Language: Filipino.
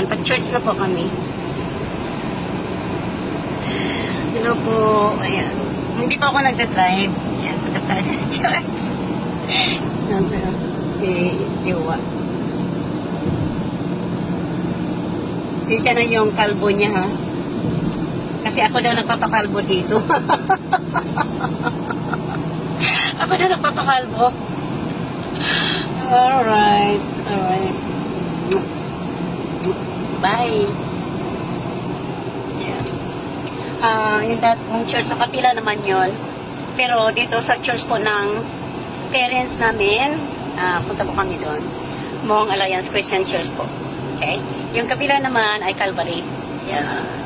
Ayan, pa-church na po kami. Hello po. Ayan. Hindi pa ako nagda-drive. Ayan, punta pa sa church. Nandun si Jowa. Siya na yung kalbo niya, ha? Kasi ako daw nagpapakalbo dito. Ako daw nagpapakalbo. Alright. Alright. Bye. Yeah. Yung dati kong church sa kapila naman yon. Pero dito sa church po ng parents namin, punta po kami doon. Mong Alliance Christian Church po. Okay? Yung kapila naman ay Calvary. Yeah.